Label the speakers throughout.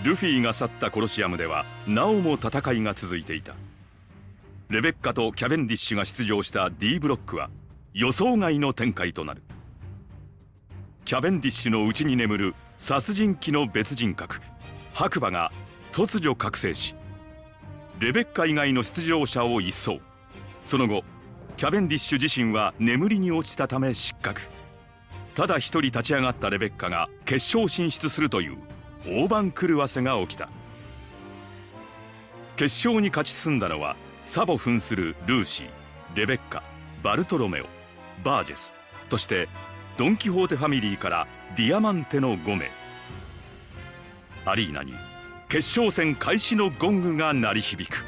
Speaker 1: ルフィが去ったコロシアムではなおも戦いが続いていた。レベッカとキャベンディッシュが出場した D ブロックは予想外の展開となる。キャベンディッシュの内に眠る殺人鬼の別人格白馬が突如覚醒し、レベッカ以外の出場者を一掃。その後キャベンディッシュ自身は眠りに落ちたため失格。ただ一人立ち上がったレベッカが決勝進出するという大番狂わせが起きた。決勝に勝ち進んだのはサボ扮するルーシー、レベッカ、バルトロメオ、バージェス、そしてドン・キホーテファミリーからディアマンテの5名。アリーナに決勝戦開始のゴングが鳴り響く。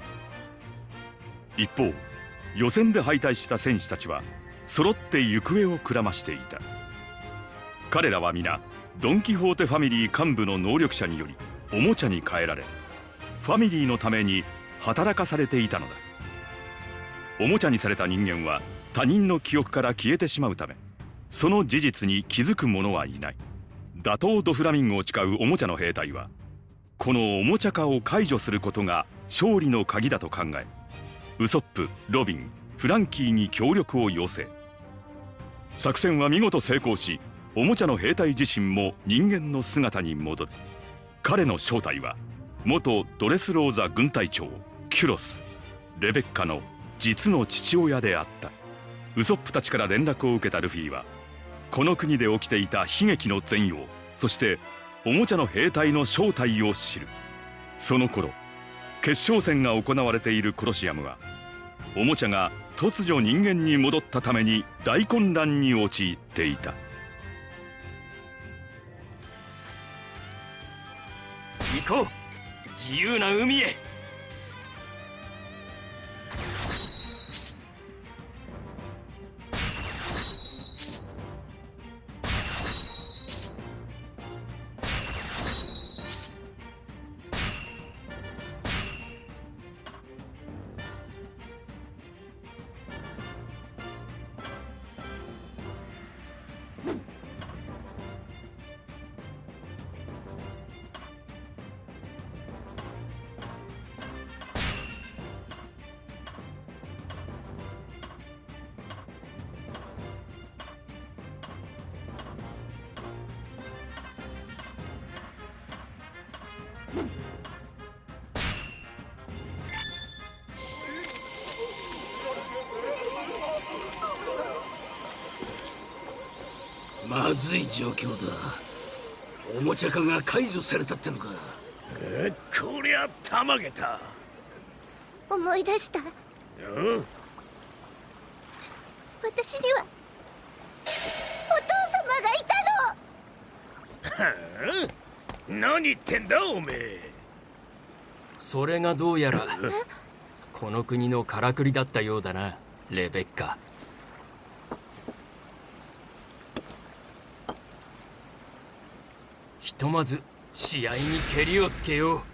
Speaker 1: 一方予選で敗退した選手たちは揃って行方をくらましていた。彼らは皆ドン・キホーテファミリー幹部の能力者によりおもちゃに変えられ、ファミリーのために働かされていたのだ。おもちゃにされた人間は他人の記憶から消えてしまうため、その事実に気づく者はいない。打倒ドフラミンゴを誓うおもちゃの兵隊はこのおもちゃ化を解除することが勝利の鍵だと考え、ウソップ、ロビン、フランキーに協力を要請。作戦は見事成功し、おもちゃの兵隊自身も人間の姿に戻る。彼の正体は元ドレスローザ軍隊長キュロス、レベッカの実の父親であった。ウソップたちから連絡を受けたルフィはこの国で起きていた悲劇の全容、そしておもちゃの兵隊の正体を知る。その頃決勝戦が行われているコロシアムはおもちゃが突如人間に戻ったために大混乱に陥っていた。
Speaker 2: 行こう、自由な海へ。
Speaker 3: まずい状況だ。おもちゃ化が解除されたってのか。こりゃたまげた。
Speaker 4: 思い出した。私にはお父様がいたの。
Speaker 3: 何言ってんだおめえ。
Speaker 2: それがどうやらこの国のからくりだったようだな、レベッカ。ひとまず試合にけりをつけよ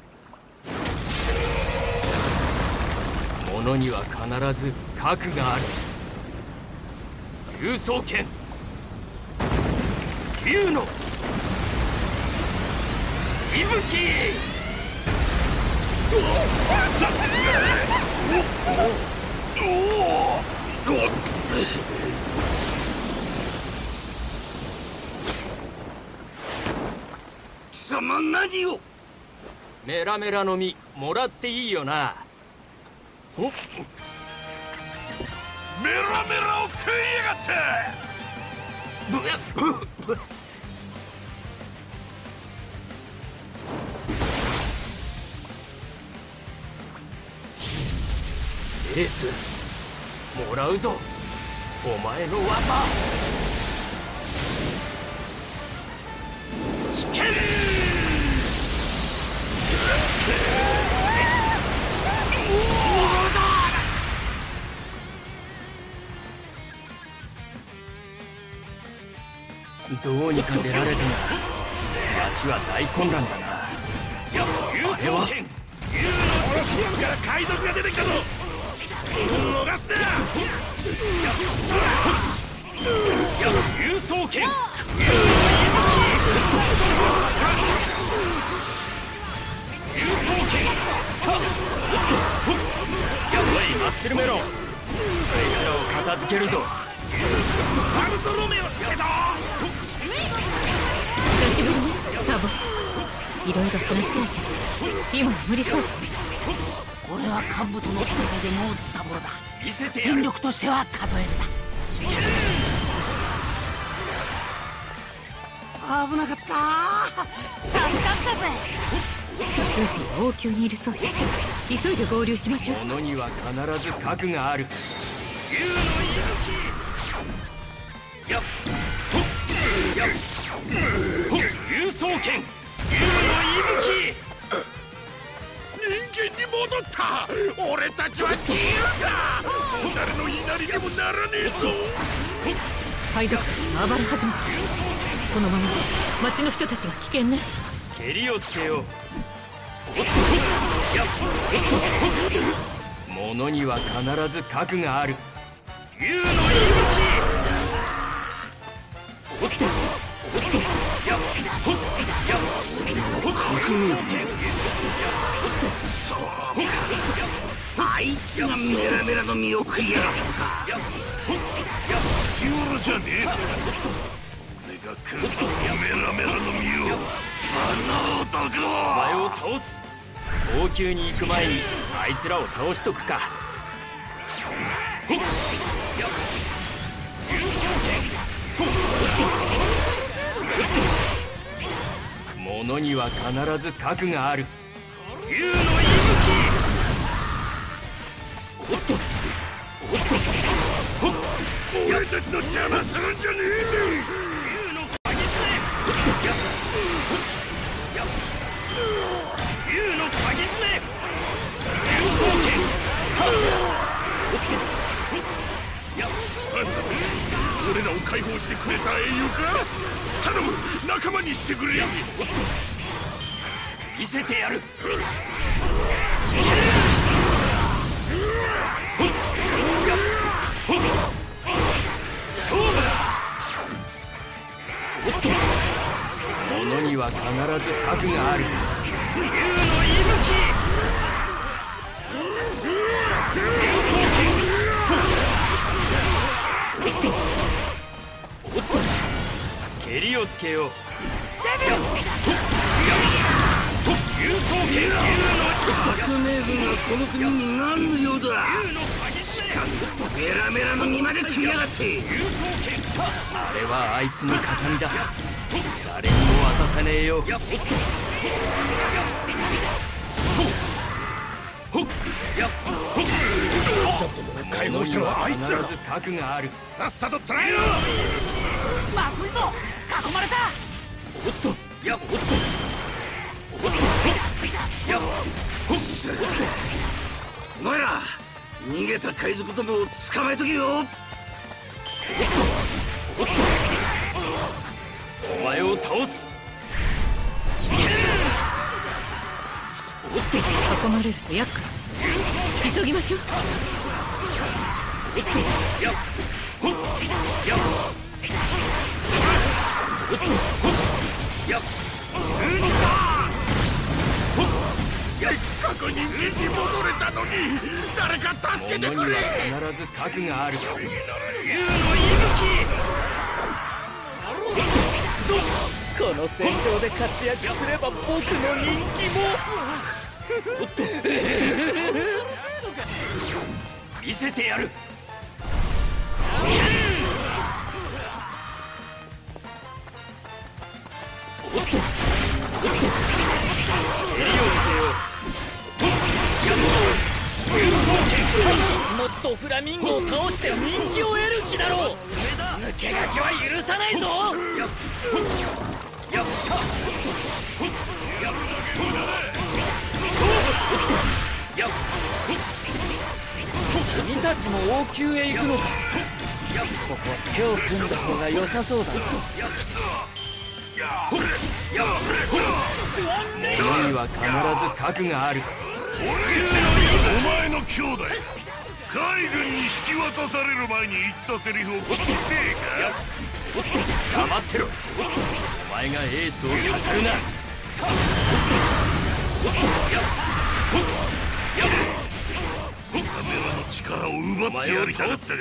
Speaker 2: う。ものには必ず核がある。竜双剣、竜の息吹。
Speaker 3: 貴様何を。
Speaker 2: メラメラの実もらっていいよな。
Speaker 3: メラメラを食いやがって。
Speaker 2: エース、もらうぞお前の技。引け。どうにか出られたが町は大混乱だな。
Speaker 3: 竜双剣、竜のコロシアムから海賊が出てきたぞ。逃すな。
Speaker 2: 竜双剣、 スルメロン、あいつらを片付けるぞ。
Speaker 3: バルトロメオスケだ。
Speaker 5: 久しぶりねサボ。いろいろ話したいけど今は無理そうだ。
Speaker 6: 俺は幹部との戦いでもうズタボロだ。
Speaker 3: 見せてやる。
Speaker 6: 戦力としては数えるだ。危なかった。助かったぜ。
Speaker 5: ルフィは王宮にいるそうよ。急いで合流しましょう。
Speaker 2: 物には必ず核がある。
Speaker 3: 竜の息吹。やっやっ竜双剣。竜の息吹。人間に戻った。俺たちは自由だ。誰の言いなりにもならねえぞ。
Speaker 5: 海賊たちが暴れ始めた。このまま町の人たちが危険ね。
Speaker 2: 蹴りをつけよう。物には必ず核がある。
Speaker 3: 竜の息吹。おっとおっとやっやっ核のそうか。あいつがメラメラの実を食いやがったのか。日頃じゃねえ。俺が食うとメラメラの実を。あの男
Speaker 2: お前を倒す。王宮に行く前にあいつらを倒しとくか。物には必ず核がある。
Speaker 3: 竜の息吹。おっとおっと俺たちの邪魔するんじゃねえぞ。竜の鍵すね。竜の鍵すね。竜双剣。俺らを解放してくれた英雄か。頼む、仲間にしてくれ。見せてやる。勝負だ。
Speaker 2: 物には必ず核がある。
Speaker 3: 竜の息吹。竜双剣。
Speaker 2: 蹴りをつけよう。
Speaker 3: 竜双剣。革命軍がこの国に何の用だ。しかもメラメラの実まで食いやがって。
Speaker 2: あれはあいつの形見だ。誰にも渡さねえよ。解放したのはあいつらだ。必ず核がある。
Speaker 3: さっさと捕らえろ。
Speaker 6: まずいぞ、囲まれた。
Speaker 3: おっとやっおっとおっとやっほっす。お前ら逃げた海賊どもを捕まえとけよ。おっとおっ
Speaker 2: お前を倒す。
Speaker 3: おっと
Speaker 5: 囲まれると厄介。急ぎましょう。
Speaker 3: おっとやっほっやっおっとやっ十字架。ほっやっ過去人間に戻れたのに誰か助けて
Speaker 2: 物に
Speaker 3: くれ。
Speaker 2: は必ず核がある。
Speaker 3: 竜の息吹。
Speaker 7: この戦場で活躍すれば僕の人気も。
Speaker 3: 見せてやる。おっとおっと
Speaker 2: 蹴りをつけよう。
Speaker 3: 竜双剣。
Speaker 7: もっとフラミンゴを倒して人気を得る気だろう。抜け駆けは許さないぞ。
Speaker 3: やっやっやっ勝負。やっ
Speaker 7: 君たちも王宮へ行くのか。ここは手を組んだ方が良さそうだな。
Speaker 2: 物には必ず核がある。
Speaker 3: お前の兄弟海軍に引き渡される前に言ったセリフを聞きてえか。
Speaker 2: 黙ってろ。お前がエースを語るな。
Speaker 3: メラの力を奪ってやりたかったが。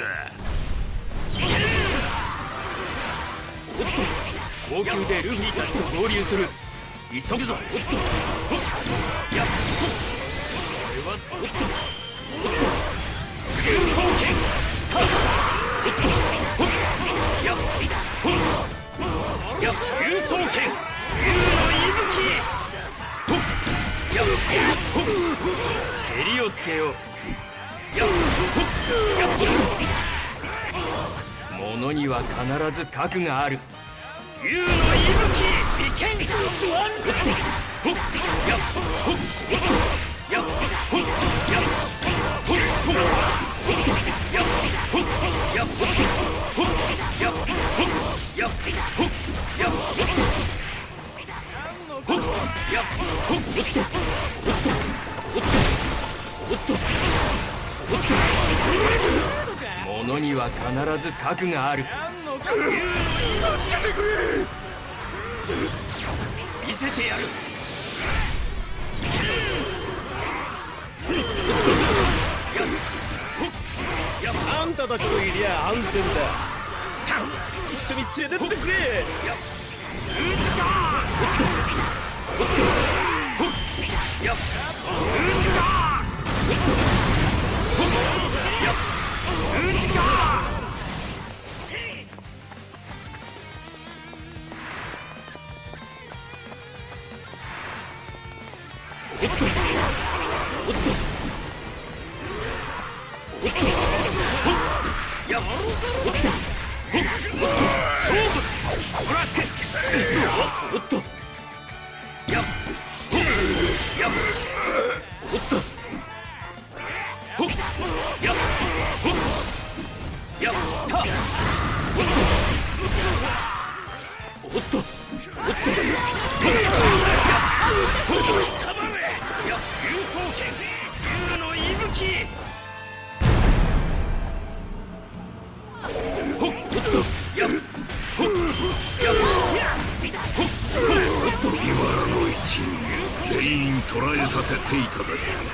Speaker 2: おっと、高級でルフィたちと合流する。急ぐぞ。おっと、やっ、これはおっと、竜双剣。おっと、やっ、竜双剣。竜の息吹。やっ、蹴りをつけよう。やっ、物には必ず核がある。竜の息吹。いけん。スワン。おっと、やっ、おっと、やっ、やっ、おっと、やっ、やっ、おっと、やっ、やっ、やっ、やっ、おっと、やっ、おっと、おっと、おっと、おっと、物には必ず核がある。
Speaker 3: 助けてくれ。
Speaker 2: 見せてやる。
Speaker 8: あんたたちといりゃ安全だ。一緒に連れてってくれ。
Speaker 2: 十字架。おっと、おっと、やっ、十字架。おっと、やっ、十字架。おっと、おっと、おっと、やっ、おっと、勝負。おっと、やっ、やっ、おっと、ほっ、やっ、ほっ、やった、おっと、おっと、おっと、竜双剣。竜の息吹。ほっ、おっと、やっ、ほっ、やっ、ほっ、おっと、
Speaker 3: 麦わらの一味全員捕らえさせていただきます。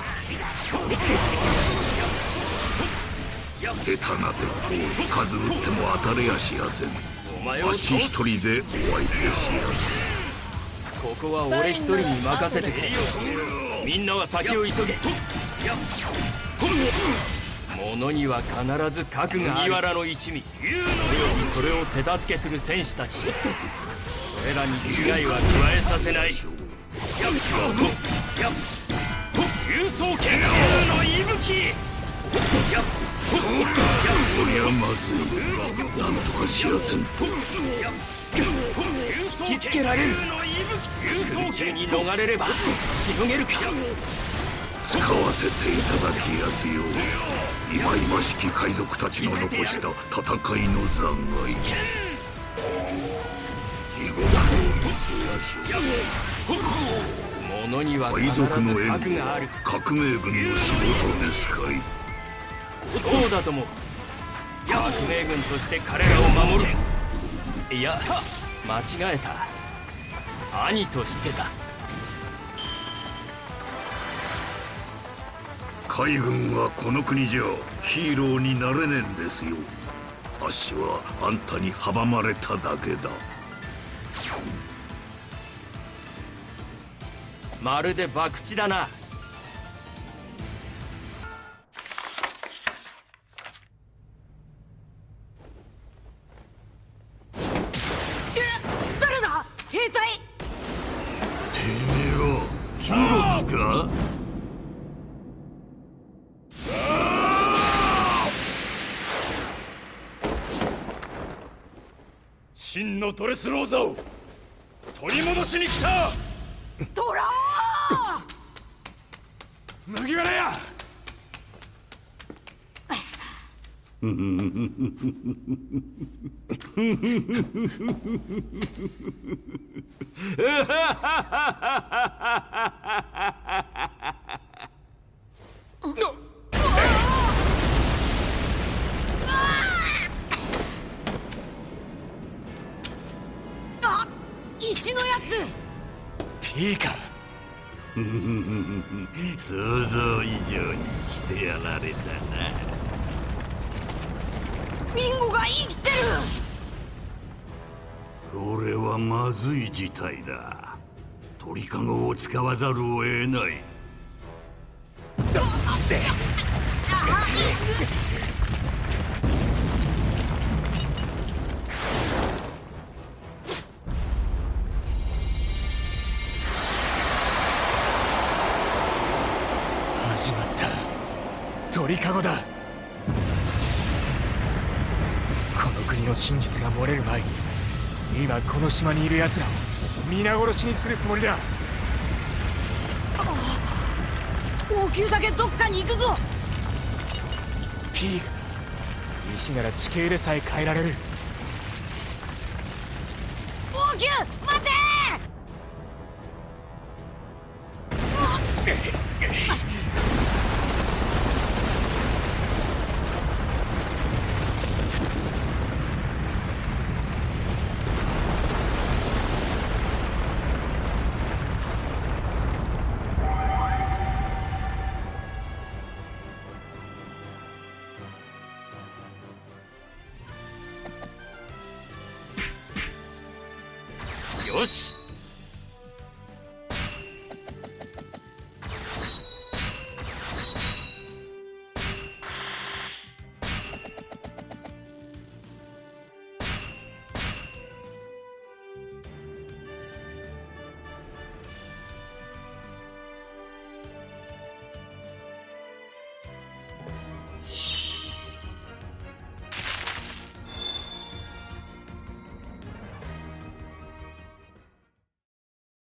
Speaker 3: 下手な鉄砲、数撃っても当たれやしやせん。
Speaker 2: お前を
Speaker 3: わし一人でお相手しやす。
Speaker 2: ここは俺一人に任せてくれ。みんなは先を急げ。物には必ず核がある。麦わらの一味、およびそれを手助けする戦士たち、それらに危害は加えさせない。竜双剣。竜の息吹。
Speaker 3: こりゃまずい。なんとかしやせんと。
Speaker 2: 引きつけられる。空中に逃れればしのげるか。
Speaker 3: 使わせていただきやすよう、忌々しき海賊たちの残した戦いの残骸。地獄を見せやしょう。
Speaker 2: 物には必ず
Speaker 3: 海賊の援護
Speaker 2: 核がある。
Speaker 3: 革命軍の仕事ですかい。
Speaker 2: そうだとも。革命軍として彼らを守る。いや、間違えた。兄としてだ。
Speaker 3: 海軍はこの国じゃヒーローになれねえんですよ。あっしはあんたに阻まれただけだ。
Speaker 2: まるで博打だな。
Speaker 5: 誰だ？兵隊？
Speaker 3: てめえはキロスか？
Speaker 8: 真のドレスローザを取り戻しに来た。
Speaker 5: トラオ！
Speaker 8: 麦わらや。
Speaker 5: あ、石のやつ。
Speaker 8: ピーカ
Speaker 3: 想像以上にしてやられたな。
Speaker 6: ミンゴが生きてる。
Speaker 3: これはまずい事態だ。鳥かごを使わざるを得ない。
Speaker 7: 始まった。鳥かごだ。この国の真実が漏れる前に、今この島にいる奴らを皆殺しにするつもりだ。
Speaker 6: 王宮だけどっかに行くぞ。
Speaker 7: ピーグ、石なら地形でさえ変えられる。
Speaker 6: 王宮待て
Speaker 2: よし、